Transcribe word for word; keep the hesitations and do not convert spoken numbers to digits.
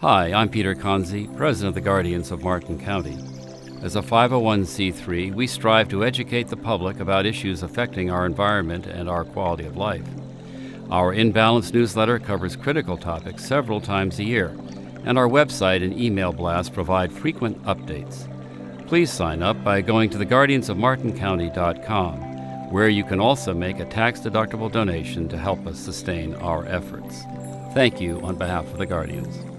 Hi, I'm Peter Conzi, President of the Guardians of Martin County. As a five oh one c three, we strive to educate the public about issues affecting our environment and our quality of life. Our In Balance newsletter covers critical topics several times a year, and our website and email blasts provide frequent updates. Please sign up by going to the guardians of martin county dot com, where you can also make a tax-deductible donation to help us sustain our efforts. Thank you on behalf of the Guardians.